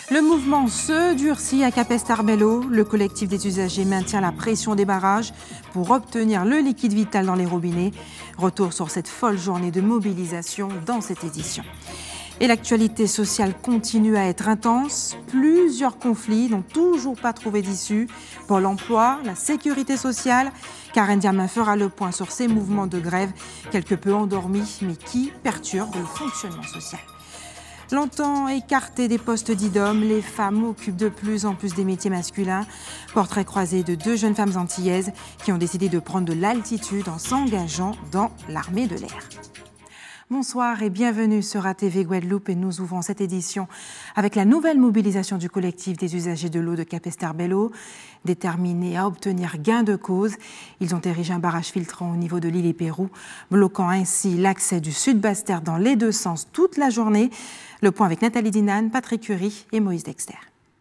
Le mouvement se durcit à Capesterre-Belle-Eau. Le collectif des usagers maintient la pression des barrages pour obtenir le liquide vital dans les robinets. Retour sur cette folle journée de mobilisation dans cette édition. Et l'actualité sociale continue à être intense. Plusieurs conflits n'ont toujours pas trouvé d'issue. Pôle emploi, la sécurité sociale. Karen Diamin fera le point sur ces mouvements de grève, quelque peu endormis, mais qui perturbent le fonctionnement social. Longtemps écartées des postes d'IDOM, les femmes occupent de plus en plus des métiers masculins. Portrait croisé de deux jeunes femmes antillaises qui ont décidé de prendre de l'altitude en s'engageant dans l'armée de l'air. Bonsoir et bienvenue sur ATV Guadeloupe et nous ouvrons cette édition avec la nouvelle mobilisation du collectif des usagers de l'eau de Capesterre-Belle-Eau. Déterminés à obtenir gain de cause, ils ont érigé un barrage filtrant au niveau de l'île et Pérou, bloquant ainsi l'accès du Sud-Basse-Terre dans les deux sens toute la journée. Le point avec Nathalie Dinan, Patrick Curie et Moïse Dexter.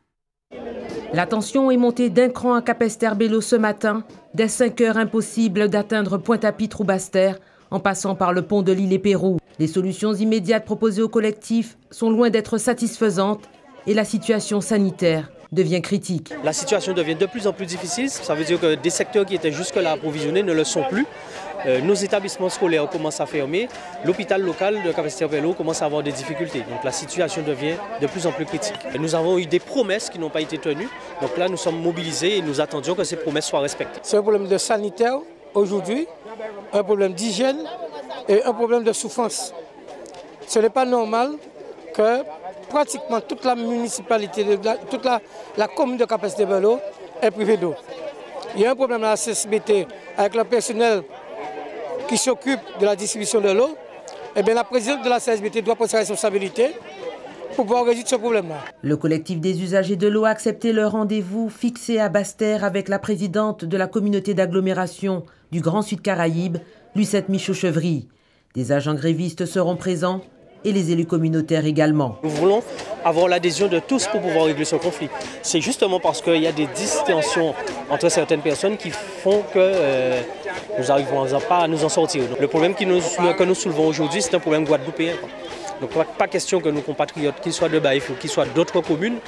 La tension est montée d'un cran à Capesterre-Belle-Eau ce matin. Dès 5 heures, impossible d'atteindre Pointe-à-Pitre ou Basse-Terre en passant par le pont de l'île et Pérou. Les solutions immédiates proposées au collectif sont loin d'être satisfaisantes et la situation sanitaire devient critique. La situation devient de plus en plus difficile. Ça veut dire que des secteurs qui étaient jusque-là approvisionnés ne le sont plus. Nos établissements scolaires commencent à fermer. L'hôpital local de Capesterre-Belle-Eau commence à avoir des difficultés. Donc la situation devient de plus en plus critique. Et nous avons eu des promesses qui n'ont pas été tenues. Donc là, nous sommes mobilisés et nous attendions que ces promesses soient respectées. C'est un problème de sanitaire aujourd'hui, un problème d'hygiène et un problème de souffrance. Ce n'est pas normal que pratiquement toute la municipalité, toute la commune de Capesterre-Belle-Eau est privée d'eau. Il y a un problème à la CSBT avec le personnel qui s'occupe de la distribution de l'eau. Eh bien, la présidente de la CSBT doit prendre sa responsabilité pour pouvoir résoudre ce problème-là. Le collectif des usagers de l'eau a accepté le rendez-vous fixé à Basse-Terre avec la présidente de la communauté d'agglomération du Grand Sud Caraïbe, Lucette Michaud-Chevry. Des agents grévistes seront présents et les élus communautaires également. Nous voulons avoir l'adhésion de tous pour pouvoir régler ce conflit. C'est justement parce qu'il y a des distensions entre certaines personnes qui font que nous n'arrivons pas à nous en sortir. Donc, le problème que nous soulevons aujourd'hui, c'est un problème guadeloupéen. Donc pas question que nos compatriotes, qu'ils soient de Baïf ou qu'ils soient d'autres communes,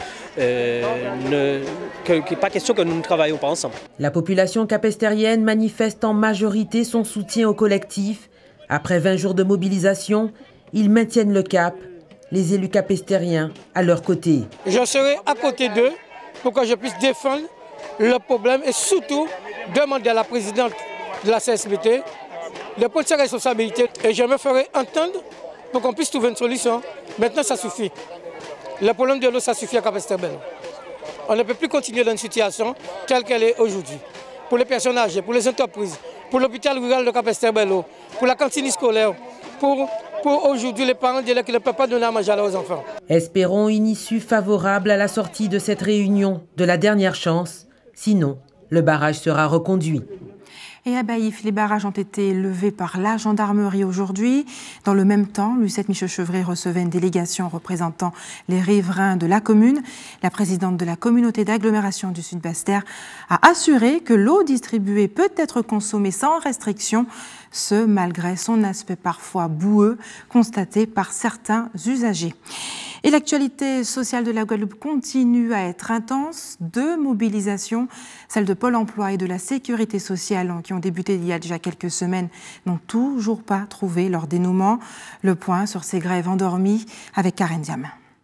pas question que nous ne travaillions pas ensemble. La population capestérienne manifeste en majorité son soutien au collectif. Après 20 jours de mobilisation, ils maintiennent le cap, les élus capestériens à leur côté. Je serai à côté d'eux pour que je puisse défendre le problème et surtout demander à la présidente de la CSBT de prendre ses responsabilités. Et je me ferai entendre pour qu'on puisse trouver une solution. Maintenant, ça suffit. Le problème de l'eau, ça suffit à Capesterre-Belle-Eau. On ne peut plus continuer dans une situation telle qu'elle est aujourd'hui. Pour les personnes âgées, pour les entreprises, pour l'hôpital rural de Capesterre-Belle-Eau, pour la cantine scolaire, pour aujourd'hui les parents qui ne peuvent pas donner à manger à leurs enfants. Espérons une issue favorable à la sortie de cette réunion de la dernière chance. Sinon, le barrage sera reconduit. Et à Baïf, les barrages ont été levés par la gendarmerie aujourd'hui. Dans le même temps, Lucette Michaud-Chevry recevait une délégation représentant les riverains de la commune. La présidente de la communauté d'agglomération du Sud-Basse-Terre a assuré que l'eau distribuée peut être consommée sans restriction, ce malgré son aspect parfois boueux constaté par certains usagers. Et l'actualité sociale de la Guadeloupe continue à être intense. 2 mobilisations, celles de Pôle emploi et de la sécurité sociale, qui ont débuté il y a déjà quelques semaines, n'ont toujours pas trouvé leur dénouement. Le point sur ces grèves endormies avec Karen Diamin.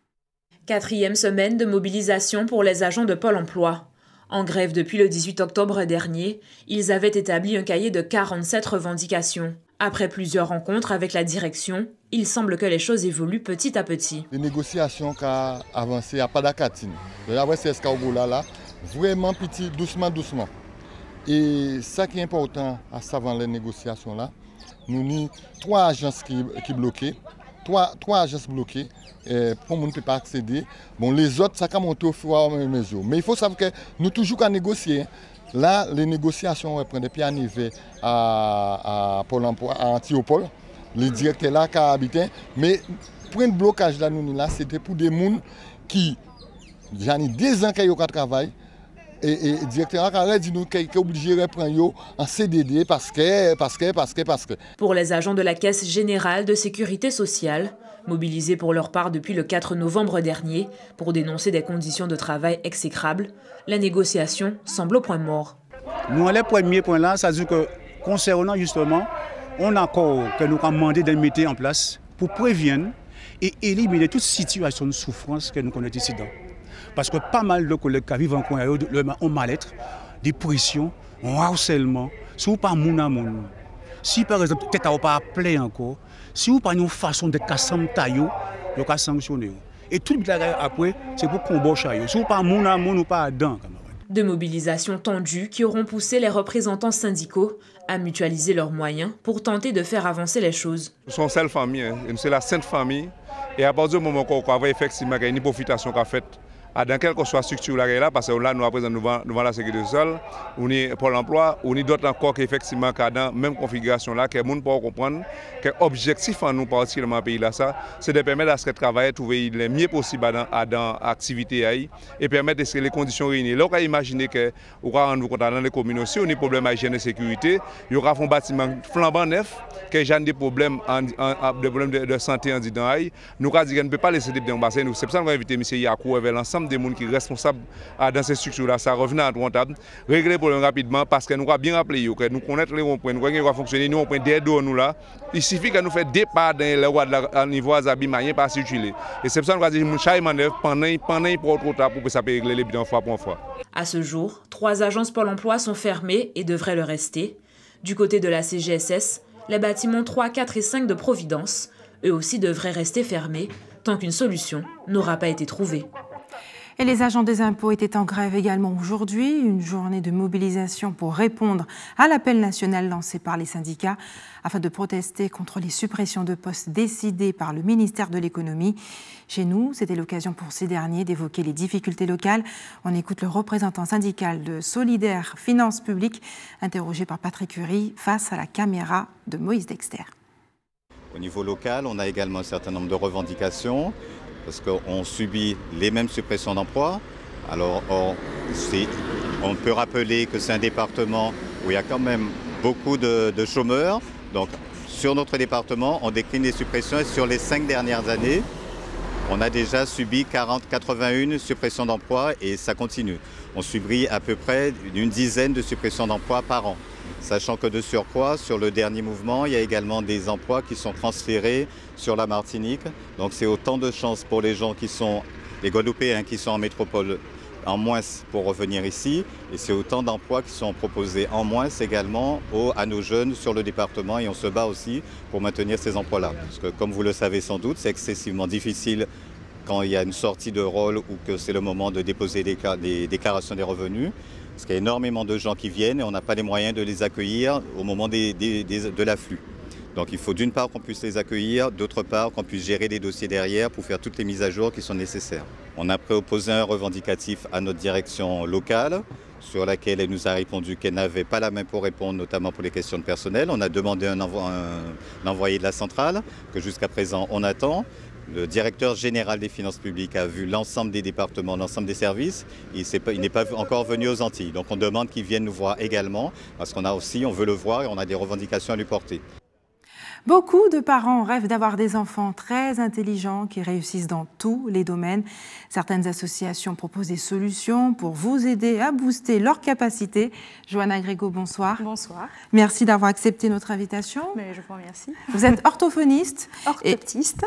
4e semaine de mobilisation pour les agents de Pôle emploi. En grève depuis le 18 octobre dernier, ils avaient établi un cahier de 47 revendications. Après plusieurs rencontres avec la direction, il semble que les choses évoluent petit à petit. Les négociations qui ont avancé à Padakatine, après c'est là, vraiment petit, doucement. Et ça qui est important à savoir les négociations là, nous avons 3 agences qui bloquées, 3 agences bloquées pour qu'on ne peut pas accéder. Bon, les autres, ça a monté au fur et à mesure. Mais il faut savoir que nous toujours qu'à négocier. Là, les négociations prennent des pieds à niveau à Pôle emploi, à Antiopole, les directeurs là qui habitent. Mais pour un blocage là, c'était pour des gens qui, j'ai 2 ans qu'ils travaillent et directeur a dit nous qu'il est obligé de reprendre en CDD parce que. Pour les agents de la Caisse générale de sécurité sociale, mobilisés pour leur part depuis le 4 novembre dernier pour dénoncer des conditions de travail exécrables, la négociation semble au point mort. Nous, les premiers points là, ça veut dire que concernant justement un accord que nous avons demandé de mettre en place pour prévenir et éliminer toute situation de souffrance que nous connaissons ici. Parce que pas mal de collègues qui vivent en coin ont mal-être, des pressions, un harcèlement, si vous pas moun à moun. Si par exemple, peut-être vous pas appelé encore, si vous pas une façon de casser taillot, vous pouvez sanctionner. Et tout le monde après, c'est pour combattre. Si vous pas moun à moun ou pas dedans. De mobilisations tendues qui auront poussé les représentants syndicaux à mutualiser leurs moyens pour tenter de faire avancer les choses. Nous sommes seule famille, c'est la sainte famille. Et à partir du moment où on a effectivement une profitation qu'a faite dans quelle que soit la structure là, parce que là nous représentons devant la sécurité sociale, on est pour l'emploi, on est d'autres encore qui effectivement dans la même configuration là, que les gens peuvent comprendre que l'objectif en nous particulièrement pays là, c'est de permettre à ce que le travail trouver le mieux possible dans l'activité et permettre de les conditions réunies. Là on va imaginer que on va rendre compte dans les communes aussi, on a des problèmes d'hygiène et sécurité, il y aura un bâtiment flambant neuf, que j'ai des problèmes de santé en disant nous on ne peut pas laisser des gens passer. C'est pour ça qu'on va inviter M. Yakou avec l'ensemble des gens qui sont responsables dans ces structures-là, ça revient à rentable, régler le problème rapidement parce que nous avons bien rappelé que nous connaissons les ronds-points, nous connaissons fonctionner, nous avons un point d'aide nous là. Il suffit que nous fassions des pas dans le niveau Azabi, mais pas circuler. Et c'est pour ça qu'on va dire que nous avons manœuvre pendant trop tard pour que ça puisse régler les bidons fois pour fois. À ce jour, 3 agences Pôle emploi sont fermées et devraient le rester. Du côté de la CGSS, les bâtiments 3, 4 et 5 de Providence, eux aussi devraient rester fermés tant qu'une solution n'aura pas été trouvée. Et les agents des impôts étaient en grève également aujourd'hui, une journée de mobilisation pour répondre à l'appel national lancé par les syndicats afin de protester contre les suppressions de postes décidées par le ministère de l'économie. Chez nous, c'était l'occasion pour ces derniers d'évoquer les difficultés locales. On écoute le représentant syndical de Solidaires Finances Publiques, interrogé par Patrick Curie face à la caméra de Moïse Dexter. Au niveau local, on a également un certain nombre de revendications, parce qu'on subit les mêmes suppressions d'emplois. Alors, on peut rappeler que c'est un département où il y a quand même beaucoup de chômeurs. Donc, sur notre département, on décline les suppressions et sur les 5 dernières années, on a déjà subi 81 suppressions d'emplois et ça continue. On subit à peu près une dizaine de suppressions d'emplois par an. Sachant que de surcroît, sur le dernier mouvement, il y a également des emplois qui sont transférés sur la Martinique. Donc c'est autant de chances pour les gens qui sont, les Guadeloupéens qui sont en métropole en moins pour revenir ici. Et c'est autant d'emplois qui sont proposés en moins également à nos jeunes sur le département. Et on se bat aussi pour maintenir ces emplois-là. Parce que comme vous le savez sans doute, c'est excessivement difficile quand il y a une sortie de rôle ou que c'est le moment de déposer des déclarations des revenus. Parce qu'il y a énormément de gens qui viennent et on n'a pas les moyens de les accueillir au moment de l'afflux. Donc il faut d'une part qu'on puisse les accueillir, d'autre part qu'on puisse gérer les dossiers derrière pour faire toutes les mises à jour qui sont nécessaires. On a proposé un revendicatif à notre direction locale sur laquelle elle nous a répondu qu'elle n'avait pas la main pour répondre, notamment pour les questions de personnel. On a demandé un envoyé de la centrale que jusqu'à présent on attend. Le directeur général des finances publiques a vu l'ensemble des départements, l'ensemble des services. Il n'est pas encore venu aux Antilles. Donc on demande qu'il vienne nous voir également, parce qu'on a aussi, on veut le voir et on a des revendications à lui porter. Beaucoup de parents rêvent d'avoir des enfants très intelligents qui réussissent dans tous les domaines. Certaines associations proposent des solutions pour vous aider à booster leurs capacités. Johanna Grégo, bonsoir. Bonsoir. Merci d'avoir accepté notre invitation. Mais je vous remercie. Vous êtes orthophoniste. Orthoptiste.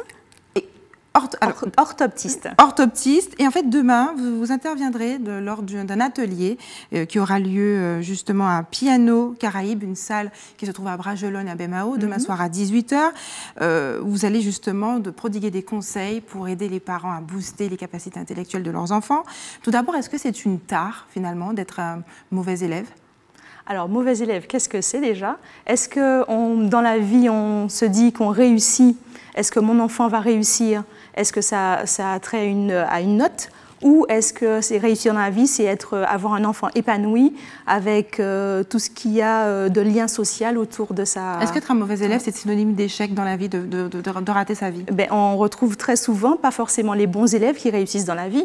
Orthoptiste. Et en fait, demain, vous interviendrez lors d'un atelier qui aura lieu justement à Piano Caraïbes, une salle qui se trouve à Bragelonne, à Bemao, demain soir à 18h. Vous allez justement prodiguer des conseils pour aider les parents à booster les capacités intellectuelles de leurs enfants. Tout d'abord, est-ce que c'est une tare, finalement, d'être un mauvais élève ? Alors, mauvais élève, qu'est-ce que c'est déjà ? Est-ce que dans la vie, on se dit qu'on réussit ? Est-ce que mon enfant va réussir ? Est-ce que ça a trait à une note ? Ou est-ce que c'est réussir dans la vie, c'est avoir un enfant épanoui avec tout ce qu'il y a de lien social autour de sa... Est-ce qu'être un mauvais élève, c'est synonyme d'échec dans la vie, de rater sa vie ? On retrouve très souvent, pas forcément les bons élèves qui réussissent dans la vie,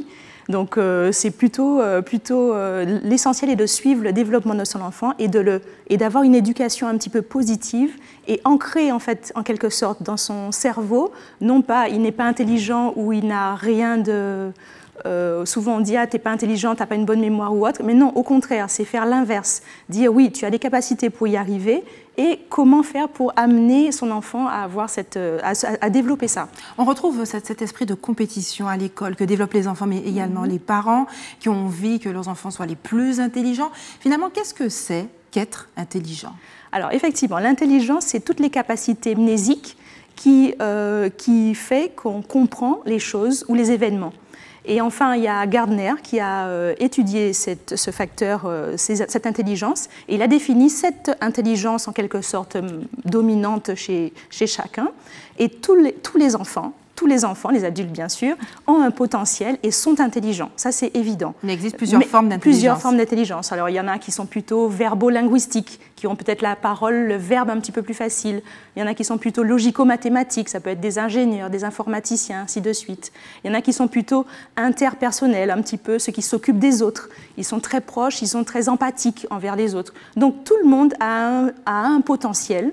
Donc c'est plutôt l'essentiel est de suivre le développement de son enfant et d'avoir une éducation un petit peu positive et ancrée en fait en quelque sorte dans son cerveau. Non pas, il n'est pas intelligent ou il n'a rien de... souvent on dit « Ah, t'es pas intelligent, t'as pas une bonne mémoire ou autre », mais non, au contraire, c'est faire l'inverse. Dire « Oui, tu as des capacités pour y arriver » et comment faire pour amener son enfant à avoir à développer ça. On retrouve cet esprit de compétition à l'école que développent les enfants, mais également les parents qui ont envie que leurs enfants soient les plus intelligents. Finalement, qu'est-ce que c'est qu'être intelligent? Alors effectivement, l'intelligence, c'est toutes les capacités mnésiques qui fait qu'on comprend les choses ou les événements. Et enfin, il y a Gardner qui a étudié ce facteur, cette intelligence, et il a défini cette intelligence en quelque sorte dominante chez chacun. Et tous les enfants, les adultes bien sûr, ont un potentiel et sont intelligents. Ça, c'est évident. Il existe plusieurs formes d'intelligence. Plusieurs formes d'intelligence. Alors, il y en a qui sont plutôt verbo-linguistiques, qui ont peut-être la parole, le verbe un petit peu plus facile. Il y en a qui sont plutôt logico-mathématiques, ça peut être des ingénieurs, des informaticiens, ainsi de suite. Il y en a qui sont plutôt interpersonnels, un petit peu ceux qui s'occupent des autres. Ils sont très proches, ils sont très empathiques envers les autres. Donc, tout le monde a un potentiel,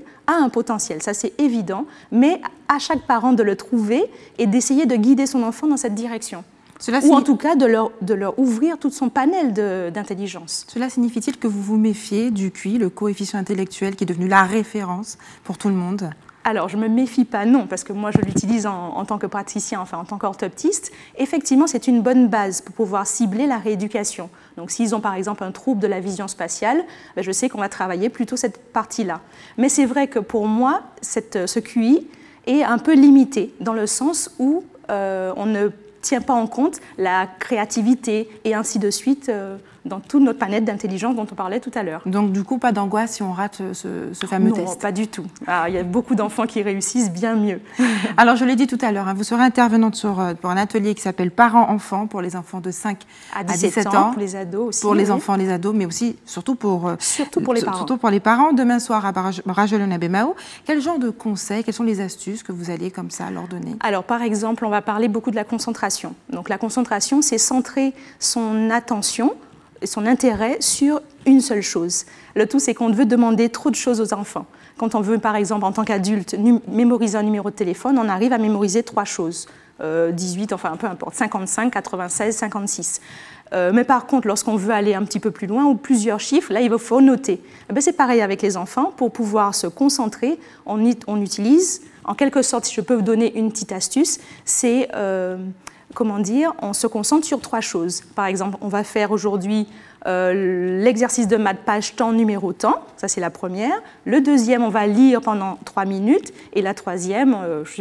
ça c'est évident, mais à chaque parent de le trouver et d'essayer de guider son enfant dans cette direction. Ou en tout cas de leur ouvrir tout son panel d'intelligence. Cela signifie-t-il que vous vous méfiez du QI, le coefficient intellectuel qui est devenu la référence pour tout le monde? Alors, je ne me méfie pas, non, parce que moi, je l'utilise en tant que praticien, enfin en tant qu'orthoptiste. Effectivement, c'est une bonne base pour pouvoir cibler la rééducation. Donc, s'ils ont par exemple un trouble de la vision spatiale, je sais qu'on va travailler plutôt cette partie-là. Mais c'est vrai que pour moi, ce QI est un peu limité, dans le sens où on ne tient pas en compte la créativité et ainsi de suite dans toute notre panel d'intelligence dont on parlait tout à l'heure. Donc du coup, pas d'angoisse si on rate ce fameux test? Non, pas du tout. Il y a beaucoup d'enfants qui réussissent bien mieux. Alors je l'ai dit tout à l'heure, vous serez intervenante pour un atelier qui s'appelle Parents-enfants pour les enfants de 5 à 17 ans. Pour les ados aussi. Pour les enfants, les ados, mais aussi surtout pour les parents. Surtout pour les parents. Demain soir à Barajolona-Bemao. Quel genre de conseils, quelles sont les astuces que vous allez comme ça leur donner? Alors par exemple, on va parler beaucoup de la concentration. Donc la concentration, c'est centrer son attention et son intérêt sur une seule chose. Le tout, c'est qu'on veut demander trop de choses aux enfants. Quand on veut, par exemple, en tant qu'adulte, mémoriser un numéro de téléphone, on arrive à mémoriser 3 choses. 18, enfin peu importe, 55, 96, 56. Mais par contre, lorsqu'on veut aller un petit peu plus loin, ou plusieurs chiffres, là, il faut noter. C'est pareil avec les enfants. Pour pouvoir se concentrer, on utilise, en quelque sorte, si je peux vous donner une petite astuce, c'est... comment dire, on se concentre sur 3 choses. Par exemple, on va faire aujourd'hui l'exercice de maths page temps, numéro temps. Ça, c'est la première. Le deuxième, on va lire pendant 3 minutes. Et la troisième,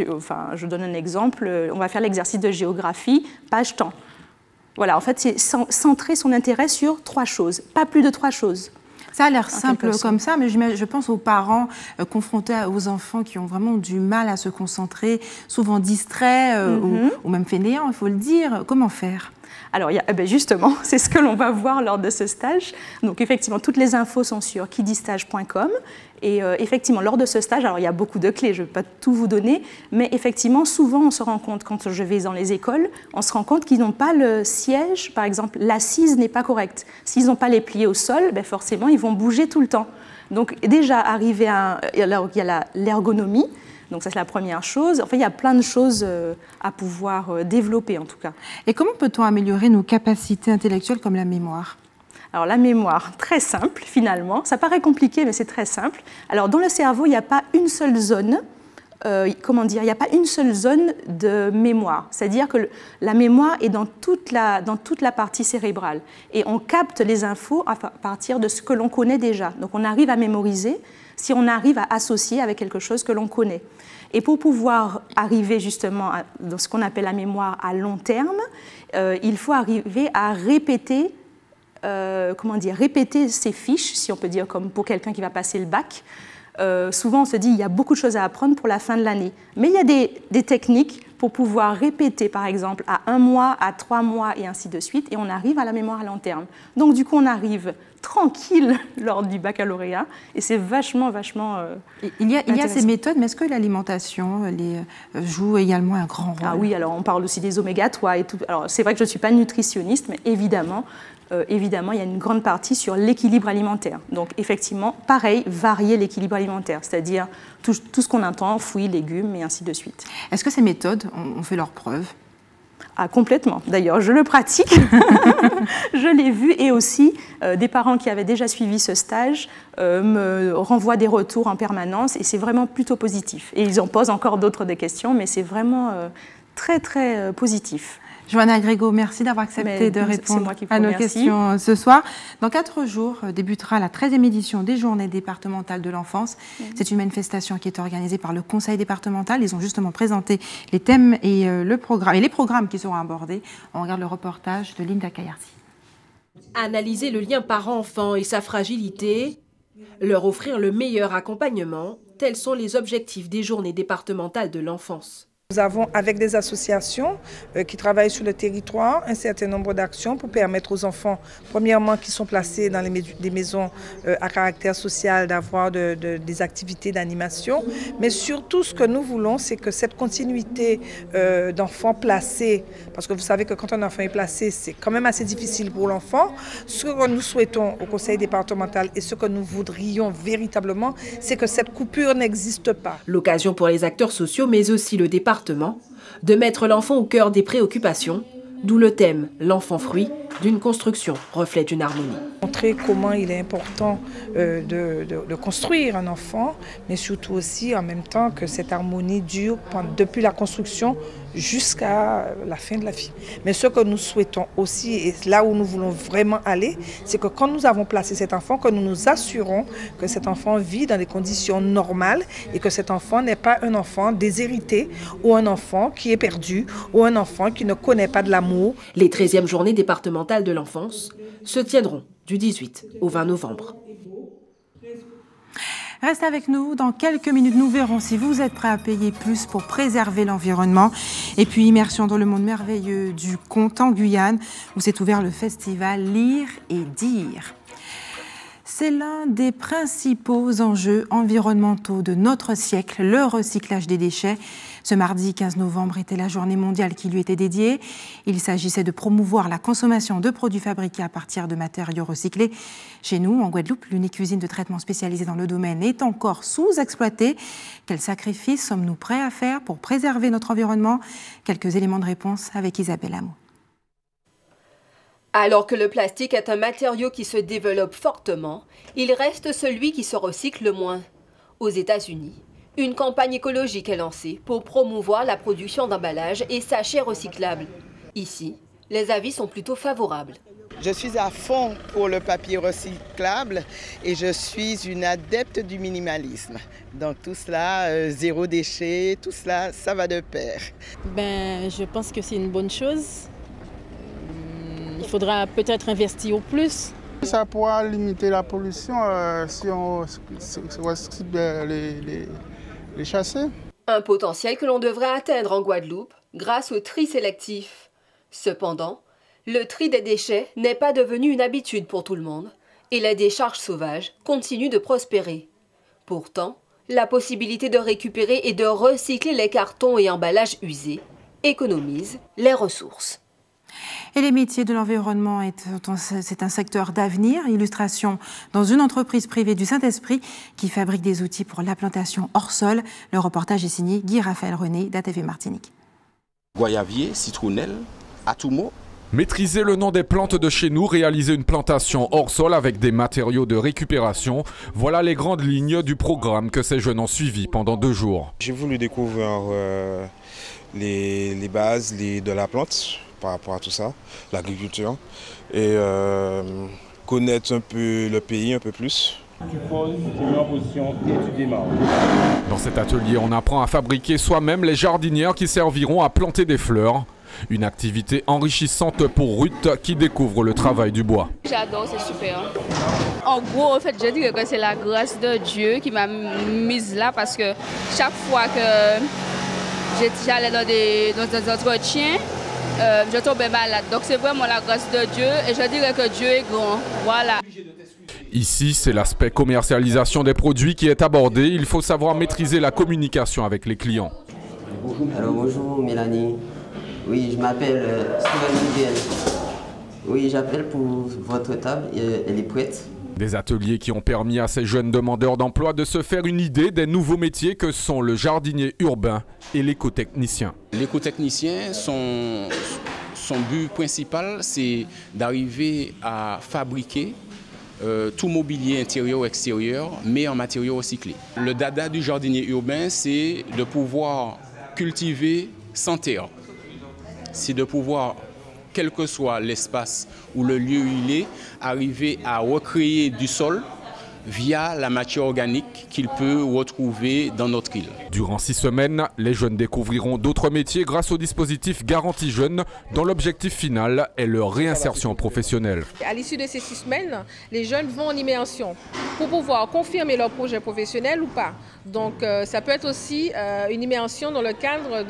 je donne un exemple, on va faire l'exercice de géographie page temps. Voilà, en fait, c'est centrer son intérêt sur 3 choses, pas plus de 3 choses. Ça a l'air simple comme ça, mais je pense aux parents confrontés aux enfants qui ont vraiment du mal à se concentrer, souvent distraits ou même fainéants, il faut le dire. Comment faire? Alors, justement, c'est ce que l'on va voir lors de ce stage. Donc, effectivement, toutes les infos sont sur kidistage.com. Et effectivement, lors de ce stage, alors il y a beaucoup de clés, je ne vais pas tout vous donner, mais effectivement, souvent, on se rend compte, quand je vais dans les écoles, on se rend compte qu'ils n'ont pas le siège, par exemple, l'assise n'est pas correcte. S'ils n'ont pas les pliés au sol, forcément, ils vont bouger tout le temps. Donc, déjà, arriver il y a l'ergonomie. Donc ça, c'est la première chose. Enfin, il y a plein de choses à pouvoir développer, en tout cas. Et comment peut-on améliorer nos capacités intellectuelles comme la mémoire? Alors la mémoire, très simple finalement. Ça paraît compliqué, mais c'est très simple. Alors dans le cerveau, il n'y a pas une seule zone, il n'y a pas une seule zone de mémoire. C'est-à-dire que la mémoire est dans toute la partie cérébrale. Et on capte les infos à partir de ce que l'on connaît déjà. Donc on arrive à mémoriser si on arrive à associer avec quelque chose que l'on connaît. Et pour pouvoir arriver justement dans ce qu'on appelle la mémoire à long terme, il faut arriver à répéter répéter ces fiches, si on peut dire comme pour quelqu'un qui va passer le bac. Souvent, on se dit qu'il y a beaucoup de choses à apprendre pour la fin de l'année. Mais il y a des techniques pour pouvoir répéter, par exemple, à 1 mois, à 3 mois et ainsi de suite, et on arrive à la mémoire à long terme. Donc, du coup, on arrive tranquille lors du baccalauréat, et c'est vachement il y a ces méthodes, mais est-ce que l'alimentation joue également un grand rôle? Ah oui, alors on parle aussi des oméga-3 et tout. Alors, c'est vrai que je ne suis pas nutritionniste, mais évidemment, il y a une grande partie sur l'équilibre alimentaire. Donc, effectivement, pareil, varier l'équilibre alimentaire, c'est-à-dire tout ce qu'on entend, fruits, légumes, et ainsi de suite. Est-ce que ces méthodes ont fait leurs preuves? Ah, complètement. D'ailleurs, je le pratique, je l'ai vu, et aussi des parents qui avaient déjà suivi ce stage me renvoient des retours en permanence, et c'est vraiment plutôt positif. Et ils en posent encore d'autres des questions, mais c'est vraiment très, très positif. Johanna Grégo, merci d'avoir accepté de répondre à nos questions ce soir. Dans 4 jours débutera la 13e édition des Journées départementales de l'enfance. C'est une manifestation qui est organisée par le Conseil départemental. Ils ont justement présenté les thèmes et les programmes qui seront abordés. On regarde le reportage de Linda Kayarsi. Analyser le lien parent-enfant et sa fragilité, leur offrir le meilleur accompagnement, tels sont les objectifs des Journées départementales de l'enfance. Nous avons, avec des associations qui travaillent sur le territoire, un certain nombre d'actions pour permettre aux enfants, premièrement, qui sont placés dans des maisons à caractère social, d'avoir des activités d'animation. Mais surtout, ce que nous voulons, c'est que cette continuité d'enfants placés, parce que vous savez que quand un enfant est placé, c'est quand même assez difficile pour l'enfant. Ce que nous souhaitons au Conseil départemental et ce que nous voudrions véritablement, c'est que cette coupure n'existe pas. L'occasion pour les acteurs sociaux, mais aussi le département, de mettre l'enfant au cœur des préoccupations, d'où le thème « L'enfant fruit » d'une construction, reflet d'une harmonie. Montrer comment il est important de construire un enfant, mais surtout aussi en même temps que cette harmonie dure depuis la construction jusqu'à la fin de la vie. Mais ce que nous souhaitons aussi, et là où nous voulons vraiment aller, c'est que quand nous avons placé cet enfant, que nous nous assurons que cet enfant vit dans des conditions normales et que cet enfant n'est pas un enfant déshérité ou un enfant qui est perdu ou un enfant qui ne connaît pas de l'amour. Les 13e journées départementales de l'enfance se tiendront du 18 au 20 novembre. Reste avec nous, dans quelques minutes, nous verrons si vous êtes prêts à payer plus pour préserver l'environnement. Et puis, immersion dans le monde merveilleux du conte en Guyane, où s'est ouvert le festival Lire et Dire. C'est l'un des principaux enjeux environnementaux de notre siècle, le recyclage des déchets. Ce mardi 15 novembre était la journée mondiale qui lui était dédiée. Il s'agissait de promouvoir la consommation de produits fabriqués à partir de matériaux recyclés. Chez nous, en Guadeloupe, l'unique usine de traitement spécialisée dans le domaine est encore sous-exploitée. Quels sacrifices sommes-nous prêts à faire pour préserver notre environnement? Quelques éléments de réponse avec Isabelle Hamou. Alors que le plastique est un matériau qui se développe fortement, il reste celui qui se recycle le moins. Aux États-Unis, une campagne écologique est lancée pour promouvoir la production d'emballages et sachets recyclables. Ici, les avis sont plutôt favorables. Je suis à fond pour le papier recyclable et je suis une adepte du minimalisme. Donc tout cela, zéro déchet, tout cela, ça va de pair. Je pense que c'est une bonne chose. Il faudra peut-être investir au plus. Ça pourra limiter la pollution si on recycle les chasser. Un potentiel que l'on devrait atteindre en Guadeloupe grâce au tri sélectif. Cependant, le tri des déchets n'est pas devenu une habitude pour tout le monde et les décharges sauvages continuent de prospérer. Pourtant, la possibilité de récupérer et de recycler les cartons et emballages usés économise les ressources. Et les métiers de l'environnement, c'est un secteur d'avenir. Illustration dans une entreprise privée du Saint-Esprit qui fabrique des outils pour la plantation hors sol. Le reportage est signé Guy-Raphaël René d'ATV Martinique. Goyavier, citronnelle, atumo. Maîtriser le nom des plantes de chez nous, réaliser une plantation hors sol avec des matériaux de récupération, voilà les grandes lignes du programme que ces jeunes ont suivi pendant 2 jours. J'ai voulu découvrir les bases de la plante par rapport à tout ça, l'agriculture, et connaître un peu le pays un peu plus. Dans cet atelier, on apprend à fabriquer soi-même les jardinières qui serviront à planter des fleurs. Une activité enrichissante pour Ruth qui découvre le travail du bois. J'adore, c'est super. En gros, en fait, je dirais que c'est la grâce de Dieu qui m'a mise là parce que chaque fois que j'allais dans des entretiens, je tombais malade. Donc c'est vraiment la grâce de Dieu et je dirais que Dieu est grand. Voilà. Ici, c'est l'aspect commercialisation des produits qui est abordé. Il faut savoir maîtriser la communication avec les clients. Alors bonjour Mélanie. Oui, je m'appelle Steven Miguel. Oui, j'appelle pour votre table, elle est prête. Des ateliers qui ont permis à ces jeunes demandeurs d'emploi de se faire une idée des nouveaux métiers que sont le jardinier urbain et l'écotechnicien. L'écotechnicien, son but principal, c'est d'arriver à fabriquer tout mobilier intérieur ou extérieur, mais en matériaux recyclés. Le dada du jardinier urbain, c'est de pouvoir cultiver sans terre. C'est de pouvoir, quel que soit l'espace ou le lieu où il est, arriver à recréer du sol via la matière organique qu'il peut retrouver dans notre île. Durant 6 semaines, les jeunes découvriront d'autres métiers grâce au dispositif Garantie Jeunes, dont l'objectif final est leur réinsertion professionnelle. À l'issue de ces 6 semaines, les jeunes vont en immersion pour pouvoir confirmer leur projet professionnel ou pas. Donc ça peut être aussi une immersion dans le cadre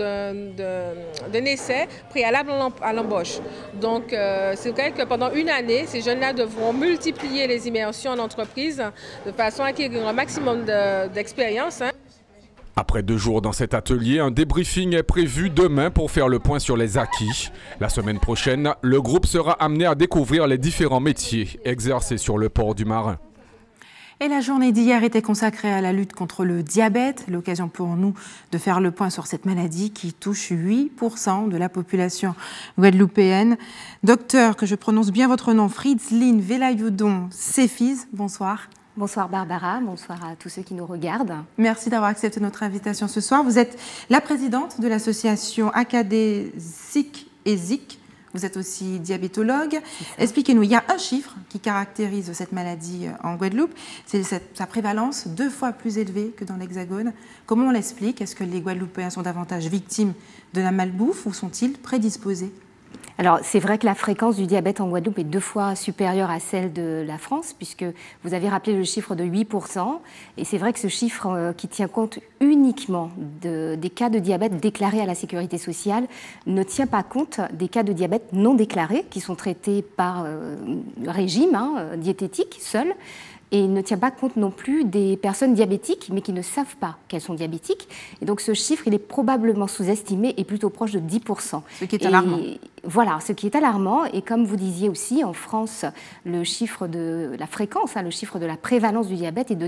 d'un essai préalable à l'embauche. Donc c'est vrai que pendant une année, ces jeunes-là devront multiplier les immersions en entreprise de façon à acquérir un maximum d'expérience. Après 2 jours dans cet atelier, un débriefing est prévu demain pour faire le point sur les acquis. La semaine prochaine, le groupe sera amené à découvrir les différents métiers exercés sur le port du Marin. Et la journée d'hier était consacrée à la lutte contre le diabète, l'occasion pour nous de faire le point sur cette maladie qui touche 8% de la population guadeloupéenne. Docteur, que je prononce bien votre nom, Fritzline Velayoudon Cefiz, bonsoir. Bonsoir Barbara, bonsoir à tous ceux qui nous regardent. Merci d'avoir accepté notre invitation ce soir. Vous êtes la présidente de l'association AKD ZIC et ZIC. Vous êtes aussi diabétologue. Expliquez-nous, il y a un chiffre qui caractérise cette maladie en Guadeloupe, c'est sa prévalence 2 fois plus élevée que dans l'Hexagone. Comment on l'explique? Est-ce que les Guadeloupéens sont davantage victimes de la malbouffe ou sont-ils prédisposés? Alors, c'est vrai que la fréquence du diabète en Guadeloupe est 2 fois supérieure à celle de la France, puisque vous avez rappelé le chiffre de 8%. Et c'est vrai que ce chiffre qui tient compte uniquement des cas de diabète déclarés à la sécurité sociale ne tient pas compte des cas de diabète non déclarés, qui sont traités par régime diététique seul. Et il ne tient pas compte non plus des personnes diabétiques, mais qui ne savent pas qu'elles sont diabétiques. Et donc ce chiffre, il est probablement sous-estimé et plutôt proche de 10%. Ce qui est alarmant. Voilà, ce qui est alarmant. Et comme vous disiez aussi, en France, le chiffre de la fréquence, le chiffre de la prévalence du diabète est de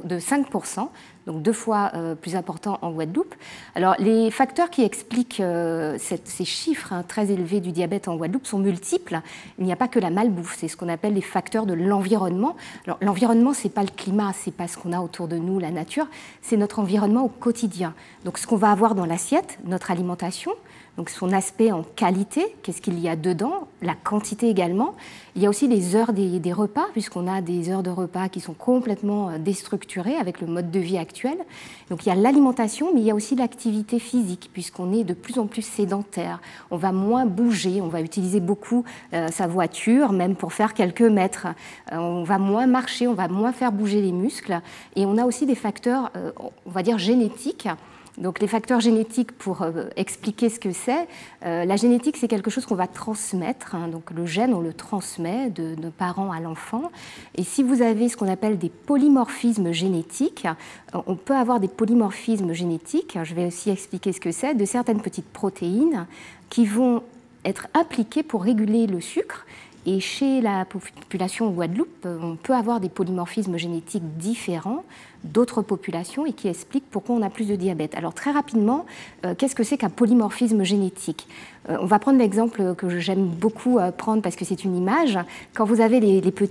5%, donc 2 fois plus important en Guadeloupe. Alors les facteurs qui expliquent ces chiffres très élevés du diabète en Guadeloupe sont multiples. Il n'y a pas que la malbouffe, c'est ce qu'on appelle les facteurs de l'environnement. Alors l'environnement, c'est pas le climat, c'est pas ce qu'on a autour de nous, la nature, c'est notre environnement au quotidien. Donc ce qu'on va avoir dans l'assiette, notre alimentation, donc son aspect en qualité, qu'est-ce qu'il y a dedans, la quantité également. Il y a aussi les heures des repas, puisqu'on a des heures de repas qui sont complètement déstructurées avec le mode de vie actuel. Donc il y a l'alimentation, mais il y a aussi l'activité physique, puisqu'on est de plus en plus sédentaire. On va moins bouger, on va utiliser beaucoup sa voiture, même pour faire quelques mètres. On va moins marcher, on va moins faire bouger les muscles. Et on a aussi des facteurs, on va dire, génétiques. Donc les facteurs génétiques, pour expliquer ce que c'est, la génétique, c'est quelque chose qu'on va transmettre. Donc le gène, on le transmet de parent à l'enfant. Et si vous avez ce qu'on appelle des polymorphismes génétiques, on peut avoir des polymorphismes génétiques, je vais aussi expliquer ce que c'est, de certaines petites protéines qui vont être impliquées pour réguler le sucre. Et chez la population Guadeloupe, on peut avoir des polymorphismes génétiques différents d'autres populations et qui expliquent pourquoi on a plus de diabète. Alors très rapidement, qu'est-ce que c'est qu'un polymorphisme génétique ? On va prendre l'exemple que j'aime beaucoup prendre parce que c'est une image. Quand vous avez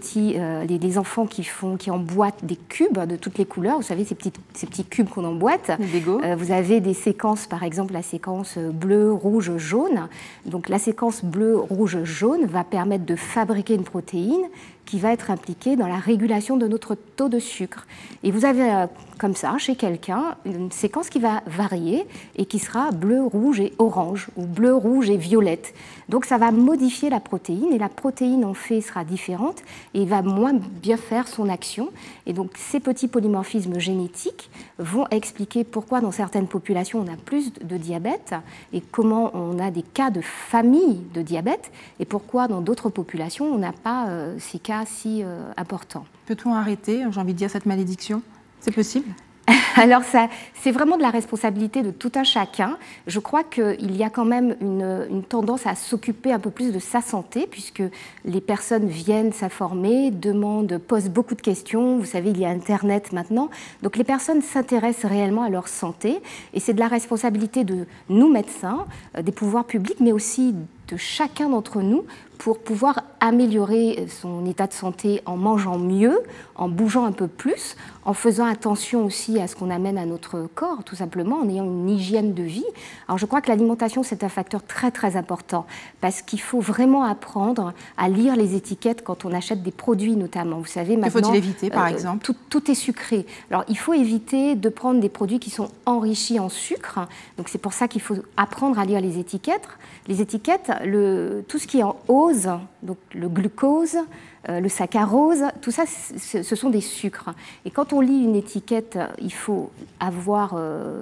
les enfants qui emboîtent des cubes de toutes les couleurs, vous savez ces petits cubes qu'on emboîte, vous avez des séquences, par exemple la séquence bleu, rouge, jaune. Donc la séquence bleu, rouge, jaune va permettre de fabriquer une protéine qui va être impliqué dans la régulation de notre taux de sucre. Et vous avez comme ça, chez quelqu'un, une séquence qui va varier et qui sera bleu, rouge et orange, ou bleu, rouge et violette. Donc ça va modifier la protéine, et la protéine en fait sera différente, et va moins bien faire son action. Et donc ces petits polymorphismes génétiques vont expliquer pourquoi dans certaines populations on a plus de diabète, et comment on a des cas de famille de diabète, et pourquoi dans d'autres populations on n'a pas ces cas si importants. Peut-on arrêter, j'ai envie de dire, cette malédiction ? C'est possible ? Alors, c'est vraiment de la responsabilité de tout un chacun. Je crois qu'il y a quand même une tendance à s'occuper un peu plus de sa santé, puisque les personnes viennent s'informer, demandent, posent beaucoup de questions. Vous savez, il y a Internet maintenant. Donc, les personnes s'intéressent réellement à leur santé. Et c'est de la responsabilité de nous, médecins, des pouvoirs publics, mais aussi de chacun d'entre nous, pour pouvoir améliorer son état de santé en mangeant mieux, en bougeant un peu plus, en faisant attention aussi à ce qu'on amène à notre corps, tout simplement, en ayant une hygiène de vie. Alors je crois que l'alimentation, c'est un facteur très très important, parce qu'il faut vraiment apprendre à lire les étiquettes quand on achète des produits notamment. Vous savez, maintenant... Que faut-il éviter, par exemple ? Tout est sucré. Alors il faut éviter de prendre des produits qui sont enrichis en sucre, donc c'est pour ça qu'il faut apprendre à lire les étiquettes. Les étiquettes, tout ce qui est en ose, donc le glucose, le saccharose, tout ça, ce sont des sucres. Et quand on lit une étiquette, il faut avoir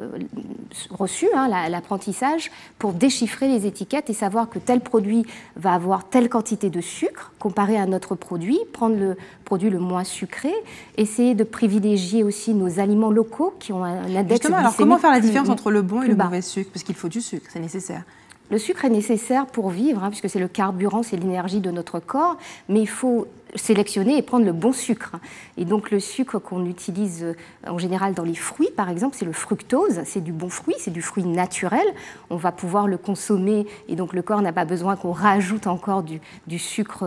reçu l'apprentissage pour déchiffrer les étiquettes et savoir que tel produit va avoir telle quantité de sucre comparé à notre produit, prendre le produit le moins sucré, essayer de privilégier aussi nos aliments locaux qui ont un index Justement, alors glycémique comment faire la différence entre le bon et le bas. mauvais sucre ? Parce qu'il faut du sucre, c'est nécessaire. Le sucre est nécessaire pour vivre, puisque c'est le carburant, c'est l'énergie de notre corps, mais il faut sélectionner et prendre le bon sucre. Et donc le sucre qu'on utilise en général dans les fruits, par exemple, c'est le fructose, c'est du bon fruit, c'est du fruit naturel. On va pouvoir le consommer et donc le corps n'a pas besoin qu'on rajoute encore du sucre,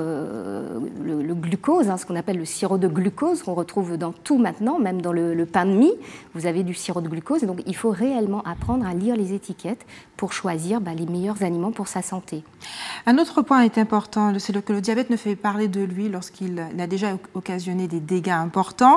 le glucose, ce qu'on appelle le sirop de glucose, qu'on retrouve dans tout maintenant, même dans le pain de mie, vous avez du sirop de glucose. Et donc il faut réellement apprendre à lire les étiquettes pour choisir les meilleurs aliments pour sa santé. Un autre point est important, c'est que le diabète ne fait parler de lui lorsqu'il a déjà occasionné des dégâts importants.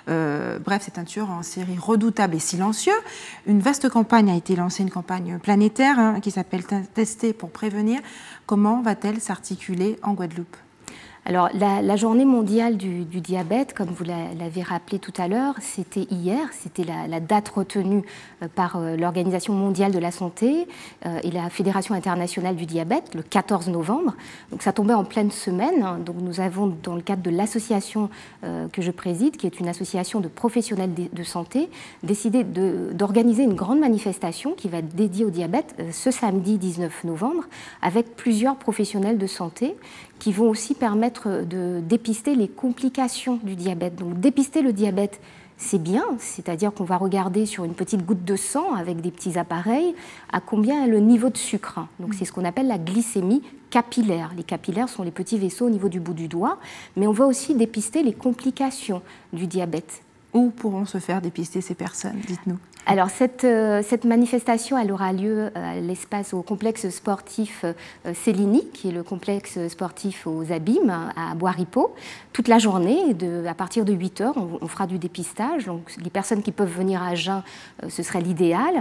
Bref, c'est un tueur en série redoutable et silencieux. Une vaste campagne a été lancée, une campagne planétaire qui s'appelle « Tester pour prévenir ». Comment va-t-elle s'articuler en Guadeloupe ? Alors, la journée mondiale du diabète, comme vous l'avez rappelé tout à l'heure, c'était hier, c'était la date retenue par l'Organisation mondiale de la santé et la Fédération internationale du diabète, le 14 novembre. Donc ça tombait en pleine semaine. Donc nous avons, dans le cadre de l'association que je préside, qui est une association de professionnels de santé, décidé d'organiser une grande manifestation qui va être dédiée au diabète ce samedi 19 novembre, avec plusieurs professionnels de santé qui vont aussi permettre de dépister les complications du diabète. Donc dépister le diabète, c'est bien, c'est-à-dire qu'on va regarder sur une petite goutte de sang avec des petits appareils à combien est le niveau de sucre. Donc c'est ce qu'on appelle la glycémie capillaire. Les capillaires sont les petits vaisseaux au niveau du bout du doigt, mais on va aussi dépister les complications du diabète. Où pourront se faire dépister ces personnes ? Dites-nous. Alors cette manifestation, elle aura lieu à l'espace, au complexe sportif Céligny, qui est le complexe sportif aux Abîmes à Bois-Ripault, toute la journée. À partir de 8h, on fera du dépistage. Donc les personnes qui peuvent venir à jeun, ce serait l'idéal.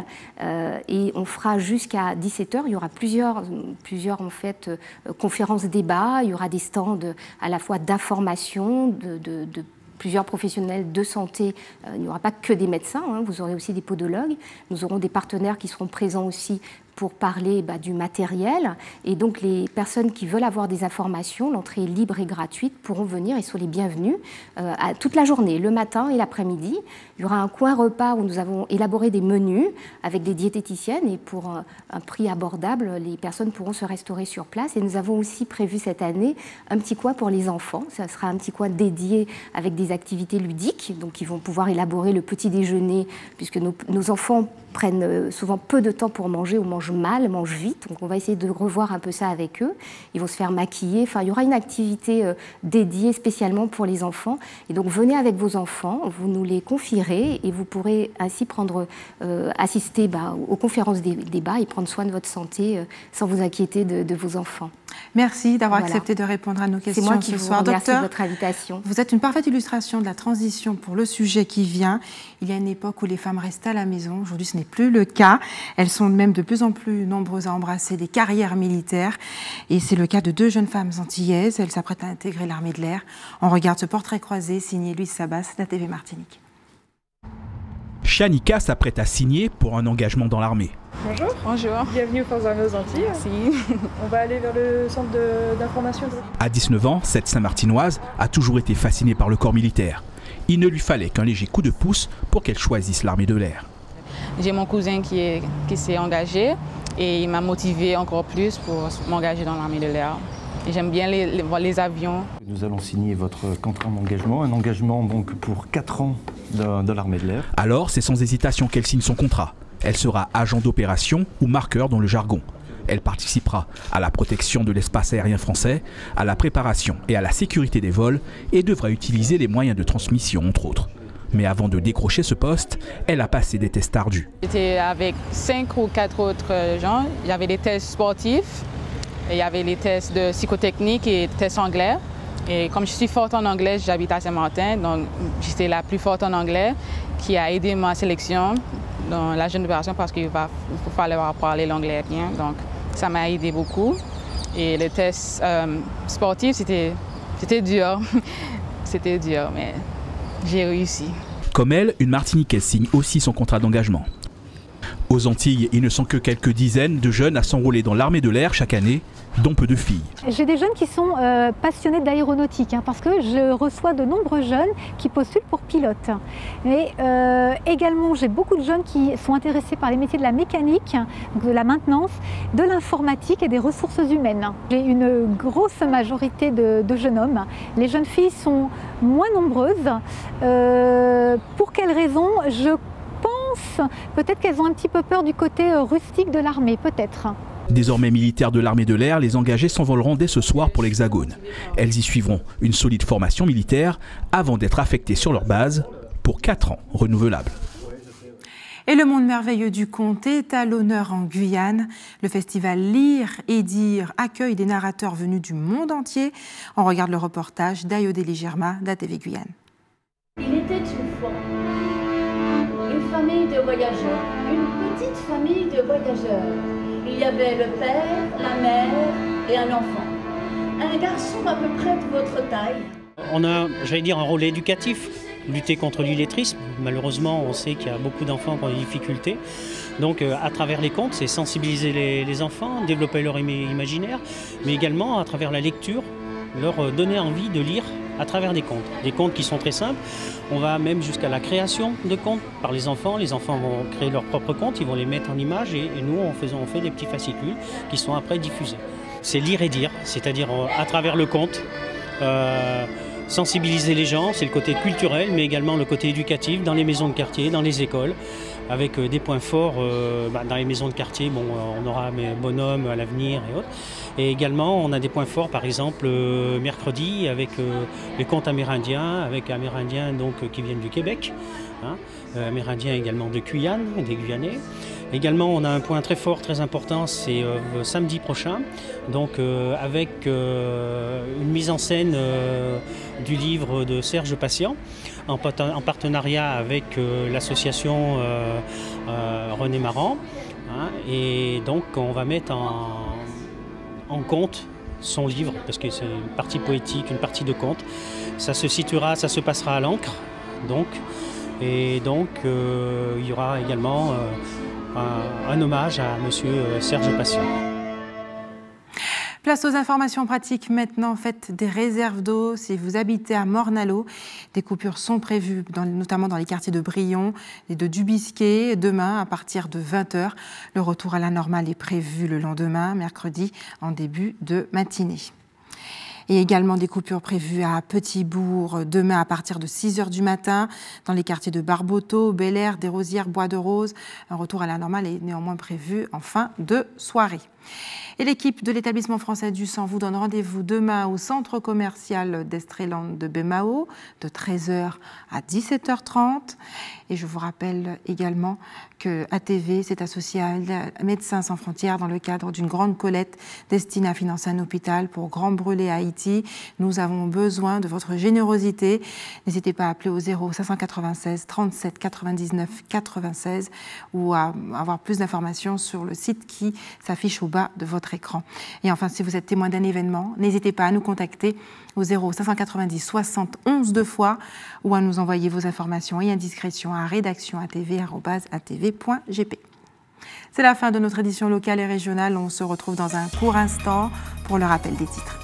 Et on fera jusqu'à 17h. Il y aura plusieurs en fait, conférences débats. Il y aura des stands à la fois d'information, de plusieurs professionnels de santé. Il n'y aura pas que des médecins, vous aurez aussi des podologues. Nous aurons des partenaires qui seront présents aussi pour parler du matériel. Et donc les personnes qui veulent avoir des informations, l'entrée est libre et gratuite, pourront venir et sont les bienvenus toute la journée, le matin et l'après-midi. Il y aura un coin repas où nous avons élaboré des menus avec des diététiciennes et pour un prix abordable, les personnes pourront se restaurer sur place. Et nous avons aussi prévu cette année un petit coin pour les enfants. Ça sera un petit coin dédié avec des activités ludiques. Donc ils vont pouvoir élaborer le petit déjeuner puisque nos enfants prennent souvent peu de temps pour manger ou mangent mal, mangent vite. Donc on va essayer de revoir un peu ça avec eux. Ils vont se faire maquiller. Enfin, il y aura une activité dédiée spécialement pour les enfants. Et donc venez avec vos enfants, vous nous les confierez et vous pourrez ainsi assister aux conférences débats et prendre soin de votre santé sans vous inquiéter de vos enfants. Merci d'avoir accepté de répondre à nos questions ce soir. C'est moi qui vous remercie de votre invitation. Vous êtes une parfaite illustration de la transition pour le sujet qui vient. Il y a une époque où les femmes restaient à la maison. Aujourd'hui, ce n'est plus le cas. Elles sont même de plus en plus nombreuses à embrasser des carrières militaires. Et c'est le cas de 2 jeunes femmes antillaises. Elles s'apprêtent à intégrer l'armée de l'air. On regarde ce portrait croisé signé Louise Sabas, d'ATV Martinique. Chanika s'apprête à signer pour un engagement dans l'armée. Bonjour. Bonjour. Bienvenue aux Forces armées aux Antilles. Merci. On va aller vers le centre d'information. À 19 ans, cette Saint-Martinoise a toujours été fascinée par le corps militaire. Il ne lui fallait qu'un léger coup de pouce pour qu'elle choisisse l'armée de l'air. J'ai mon cousin qui s'est engagé et il m'a motivé encore plus pour m'engager dans l'armée de l'air. J'aime bien les avions. Nous allons signer votre contrat d'engagement, un engagement donc pour 4 ans de l'armée de l'air. Alors, c'est sans hésitation qu'elle signe son contrat. Elle sera agent d'opération ou marqueur dans le jargon. Elle participera à la protection de l'espace aérien français, à la préparation et à la sécurité des vols et devra utiliser les moyens de transmission, entre autres. Mais avant de décrocher ce poste, elle a passé des tests ardus. J'étais avec 5 ou 4 autres gens. Il y avait des tests sportifs, et il y avait les tests de psychotechnique et des tests anglais. Et comme je suis forte en anglais, j'habite à Saint-Martin, donc j'étais la plus forte en anglais, qui a aidé ma sélection dans la jeune opération parce qu'il va falloir parler l'anglais bien. Donc ça m'a aidé beaucoup. Et les tests sportifs, c'était dur. C'était dur, mais j'ai réussi. Comme elle, une Martiniquaise signe aussi son contrat d'engagement. Aux Antilles, ils ne sont que quelques dizaines de jeunes à s'enrôler dans l'armée de l'air chaque année, dont peu de filles. J'ai des jeunes qui sont passionnés d'aéronautique, parce que je reçois de nombreux jeunes qui postulent pour pilote. Mais également, j'ai beaucoup de jeunes qui sont intéressés par les métiers de la mécanique, de la maintenance, de l'informatique et des ressources humaines. J'ai une grosse majorité de jeunes hommes. Les jeunes filles sont moins nombreuses. Pour quelles raisons? Je pense peut-être qu'elles ont un petit peu peur du côté rustique de l'armée, peut-être. Désormais militaires de l'armée de l'air, les engagés s'envoleront dès ce soir pour l'Hexagone. Elles y suivront une solide formation militaire avant d'être affectées sur leur base pour 4 ans renouvelables. Et le monde merveilleux du conte est à l'honneur en Guyane. Le festival Lire et Dire accueille des narrateurs venus du monde entier. On regarde le reportage d'Ayodélie Germa d'ATV Guyane. Il était une fois une famille de voyageurs, une petite famille de voyageurs. Il y avait le père, la mère et un enfant. Un garçon à peu près de votre taille. On a, j'allais dire, un rôle éducatif, lutter contre l'illettrisme. Malheureusement, on sait qu'il y a beaucoup d'enfants qui ont des difficultés. Donc, à travers les contes, c'est sensibiliser les enfants, développer leur imaginaire, mais également à travers la lecture, leur donner envie de lire à travers des contes qui sont très simples. On va même jusqu'à la création de contes par les enfants. Les enfants vont créer leurs propres contes, ils vont les mettre en images et nous, on fait des petits fascicules qui sont après diffusés. C'est lire et dire, c'est-à-dire à travers le conte, sensibiliser les gens, c'est le côté culturel, mais également le côté éducatif dans les maisons de quartier, dans les écoles, avec des points forts dans les maisons de quartier. Bon, on aura mes bonhommes à l'avenir et autres. Et également, on a des points forts, par exemple, mercredi, avec les contes amérindiens, avec amérindiens donc, qui viennent du Québec, amérindiens également de Guyane, des Guyanais. Également, on a un point très fort, très important, c'est samedi prochain, donc avec une mise en scène du livre de Serge Patient, en partenariat avec l'association René Marant. Et donc, on va mettre en conte son livre, parce que c'est une partie poétique, une partie de conte. Ça se passera à l'Ancre, donc. Et donc, il y aura également un hommage à monsieur Serge Patient. Place aux informations pratiques maintenant. Faites des réserves d'eau si vous habitez à Morne-à-l'Eau. Des coupures sont prévues, notamment dans les quartiers de Brion et de Dubisquet, demain à partir de 20h. Le retour à la normale est prévu le lendemain, mercredi, en début de matinée. Et également des coupures prévues à Petit-Bourg demain à partir de 6h du matin dans les quartiers de Barboteau, Bel-Air, Desrosières, Bois de Rose. Un retour à la normale est néanmoins prévu en fin de soirée. Et l'équipe de l'établissement français du sang vous donne rendez-vous demain au centre commercial d'Estreland de Bemao de 13h à 17h30. Et je vous rappelle également que ATV s'est associé à Médecins sans frontières dans le cadre d'une grande collecte destinée à financer un hôpital pour Grand Brûlé à Haïti. Nous avons besoin de votre générosité. N'hésitez pas à appeler au 0596 37 99 96 ou à avoir plus d'informations sur le site qui s'affiche au bas de votre écran. Et enfin, si vous êtes témoin d'un événement, n'hésitez pas à nous contacter au 0590 60 11 2 fois ou à nous envoyer vos informations et indiscrétions à rédaction@atv.gp. C'est la fin de notre édition locale et régionale. On se retrouve dans un court instant pour le rappel des titres.